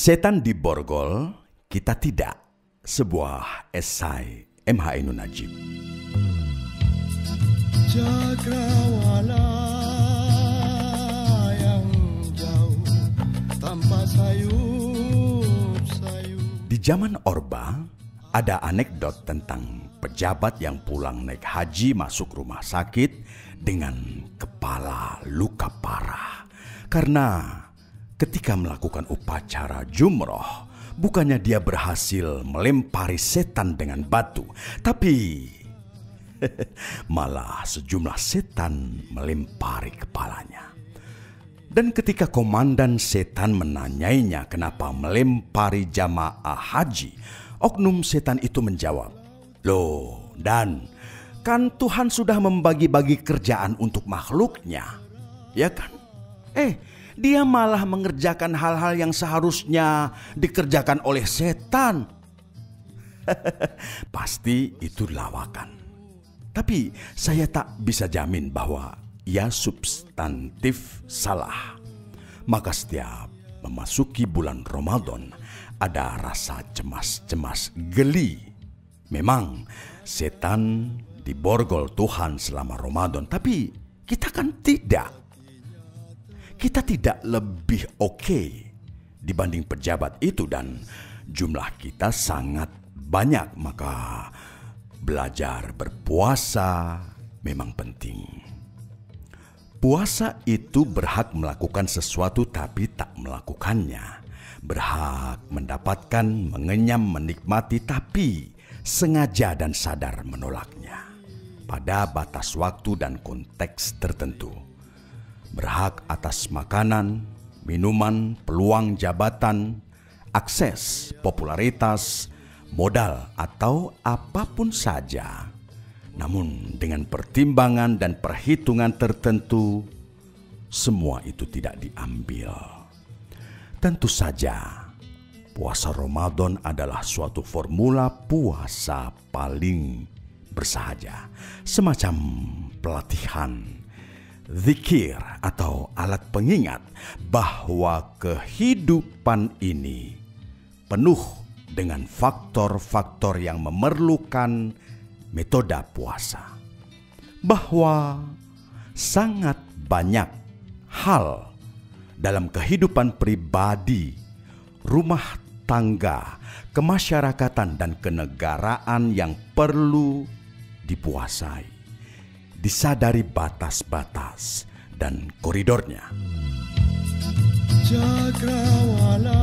Setan di borgol, kita tidak. Sebuah esai M.H. Ainun Najib. Cakrawala yang jauh tanpa sayup-sayup. Di zaman Orba, ada anekdot tentang pejabat yang pulang naik haji masuk rumah sakit dengan kepala luka parah. Karena ketika melakukan upacara jumroh, bukannya dia berhasil melempari setan dengan batu, tapi malah sejumlah setan melempari kepalanya. Dan ketika komandan setan menanyainya kenapa melempari jamaah haji, oknum setan itu menjawab, "Loh, Dan, kan Tuhan sudah membagi-bagi kerjaan untuk makhluknya, ya kan? Dia malah mengerjakan hal-hal yang seharusnya dikerjakan oleh setan." Pasti itu lawakan. Tapi saya tak bisa jamin bahwa ia substantif salah. Maka setiap memasuki bulan Ramadan ada rasa cemas-cemas geli. Memang setan diborgol Tuhan selama Ramadan, tapi kita kan tidak. Kita tidak lebih oke dibanding pejabat itu, dan jumlah kita sangat banyak, maka belajar berpuasa memang penting. Puasa itu berhak melakukan sesuatu tapi tak melakukannya. Berhak mendapatkan, mengenyam, menikmati tapi sengaja dan sadar menolaknya pada batas waktu dan konteks tertentu. Berhak atas makanan, minuman, peluang jabatan, akses, popularitas, modal, atau apapun saja. Namun dengan pertimbangan dan perhitungan tertentu, semua itu tidak diambil. Tentu saja, puasa Ramadan adalah suatu formula puasa paling bersahaja, semacam pelatihan, zikir atau alat pengingat bahwa kehidupan ini penuh dengan faktor-faktor yang memerlukan metode puasa. Bahwa sangat banyak hal dalam kehidupan pribadi, rumah tangga, kemasyarakatan dan kenegaraan yang perlu dipuasai. Disadari batas-batas dan koridornya. Cakrawala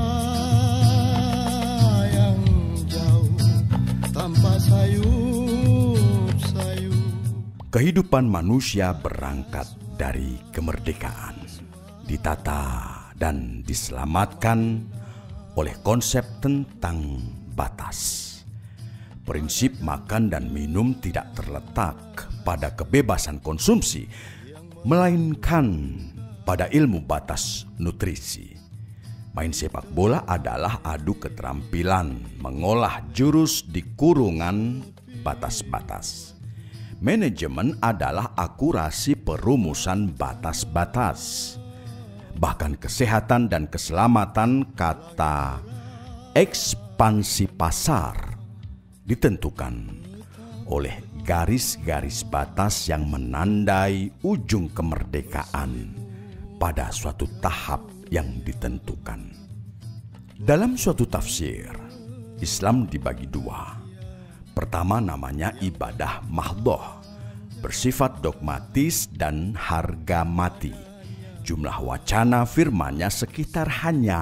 yang jauh tanpa sayup-sayup. Kehidupan manusia berangkat dari kemerdekaan, ditata dan diselamatkan oleh konsep tentang batas. Prinsip makan dan minum tidak terletak pada kebebasan konsumsi, melainkan pada ilmu batas nutrisi. Main sepak bola adalah adu keterampilan mengolah jurus di kurungan batas-batas. Manajemen adalah akurasi perumusan batas-batas. Bahkan kesehatan dan keselamatan, kata ekspansi pasar, ditentukan oleh garis-garis batas yang menandai ujung kemerdekaan pada suatu tahap yang ditentukan. Dalam suatu tafsir, Islam dibagi dua. Pertama namanya ibadah mahdhah, bersifat dogmatis dan harga mati. Jumlah wacana firmannya sekitar hanya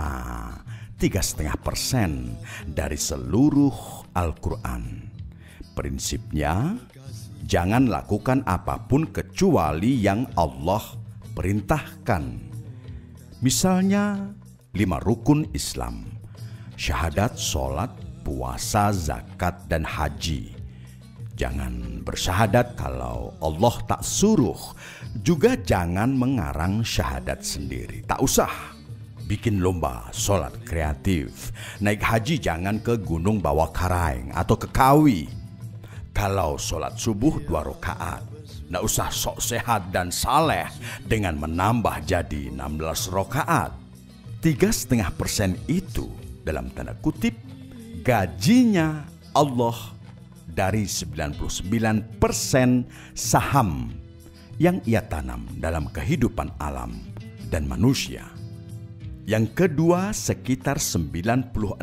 3,5% dari seluruh Al-Quran. Prinsipnya, jangan lakukan apapun kecuali yang Allah perintahkan. Misalnya 5 rukun Islam: syahadat, sholat, puasa, zakat, dan haji. Jangan bersyahadat kalau Allah tak suruh. Juga jangan mengarang syahadat sendiri. Tak usah bikin lomba sholat kreatif. Naik haji jangan ke gunung bawa karaeng atau ke Kawi. Kalau sholat subuh 2 rakaat, nggak usah sok sehat dan saleh dengan menambah jadi 16 rakaat. 3,5% itu dalam tanda kutip, gajinya Allah dari 99% saham yang ia tanam dalam kehidupan alam dan manusia. Yang kedua, sekitar 96,5%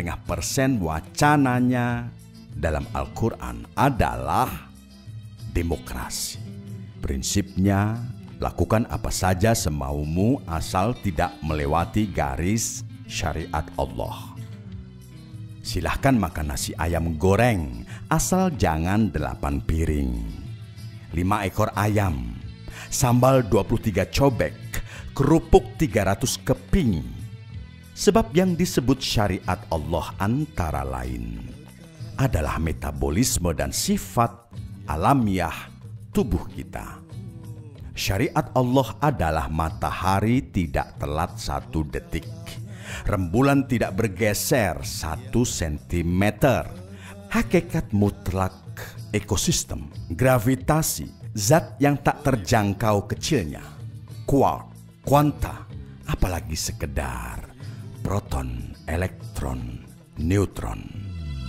wacananya dalam Al-Quran adalah demokrasi. Prinsipnya, lakukan apa saja semaumu asal tidak melewati garis syariat Allah. Silahkan makan nasi ayam goreng asal jangan 8 piring. 5 ekor ayam, sambal 23 cobek, kerupuk 300 keping. Sebab yang disebut syariat Allah antara lain adalah metabolisme dan sifat alamiah tubuh kita. Syariat Allah adalah matahari tidak telat 1 detik, rembulan tidak bergeser 1 sentimeter, hakikat mutlak ekosistem, gravitasi, zat yang tak terjangkau kecilnya, quark, kuanta, apalagi sekedar proton, elektron, neutron.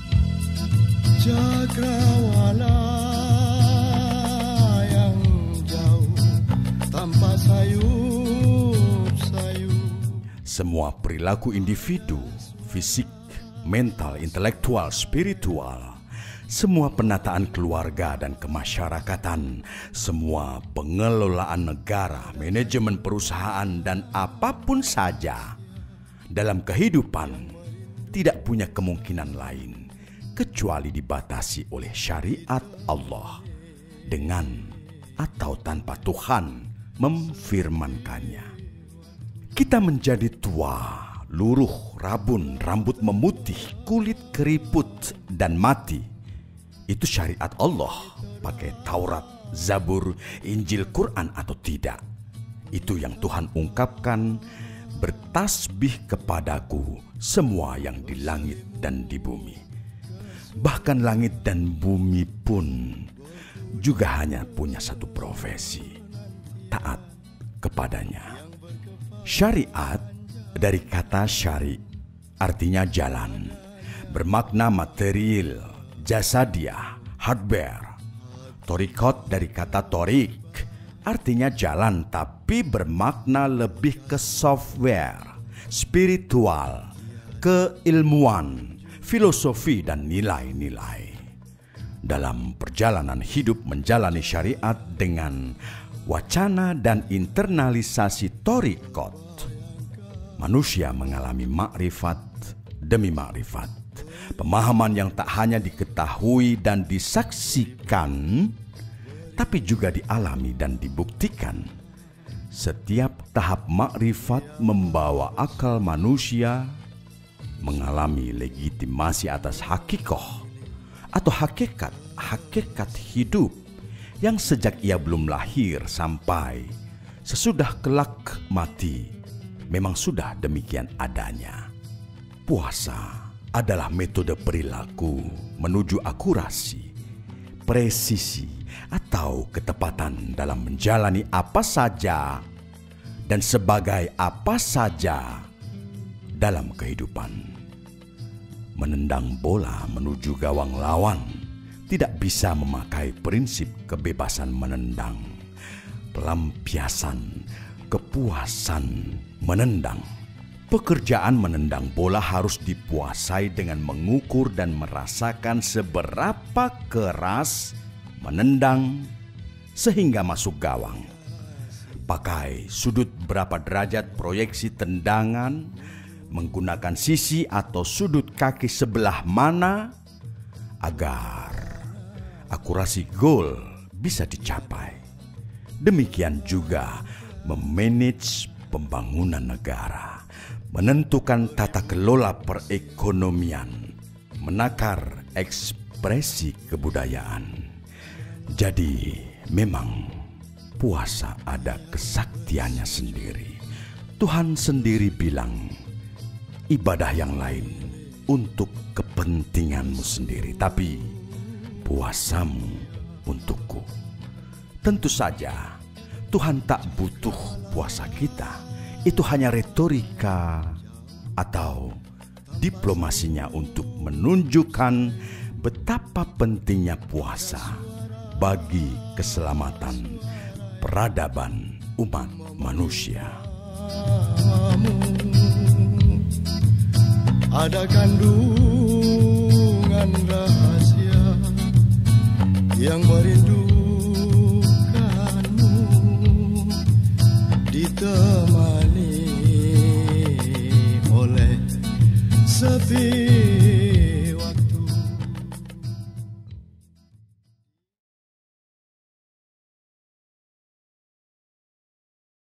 Cakrawala yang jauh tanpa sayup-sayup. Semua perilaku individu, fisik, mental, intelektual, spiritual, semua penataan keluarga dan kemasyarakatan, semua pengelolaan negara, manajemen perusahaan, dan apapun saja dalam kehidupan tidak punya kemungkinan lain kecuali dibatasi oleh syariat Allah dengan atau tanpa Tuhan memfirmankannya. Kita menjadi tua, luruh, rabun, rambut memutih, kulit keriput, dan mati. Itu syariat Allah, pakai Taurat, Zabur, Injil, Quran atau tidak. Itu yang Tuhan ungkapkan, bertasbih kepadaku semua yang di langit dan di bumi. Bahkan langit dan bumi pun juga hanya punya satu profesi, taat kepadanya. Syariat dari kata syari, artinya jalan, bermakna material, jasadiah, hardware. Torikot dari kata torik, artinya jalan tapi bermakna lebih ke software, spiritual, keilmuan, filosofi dan nilai-nilai. Dalam perjalanan hidup menjalani syariat dengan wacana dan internalisasi torikot, manusia mengalami makrifat demi makrifat, pemahaman yang tak hanya diketahui dan disaksikan, tapi juga dialami dan dibuktikan. Setiap tahap makrifat membawa akal manusia mengalami legitimasi atas hakikoh atau hakikat hidup yang sejak ia belum lahir sampai sesudah kelak mati memang sudah demikian adanya. Puasa adalah metode perilaku menuju akurasi, presisi, atau ketepatan dalam menjalani apa saja dan sebagai apa saja dalam kehidupan. Menendang bola menuju gawang lawan tidak bisa memakai prinsip kebebasan menendang, pelampiasan, kepuasan menendang. Pekerjaan menendang bola harus dipuasai dengan mengukur dan merasakan seberapa keras menendang sehingga masuk gawang. Pakai sudut berapa derajat proyeksi tendangan, menggunakan sisi atau sudut kaki sebelah mana agar akurasi gol bisa dicapai. Demikian juga memanage pembangunan negara, menentukan tata kelola perekonomian, menakar ekspresi kebudayaan. Jadi memang puasa ada kesaktiannya sendiri. Tuhan sendiri bilang, ibadah yang lain untuk kepentinganmu sendiri, tapi puasamu untukku. Tentu saja Tuhan tak butuh puasa kita. Itu hanya retorika atau diplomasinya untuk menunjukkan betapa pentingnya puasa bagi keselamatan peradaban umat manusia. Ada kandungan rahasia yang merindu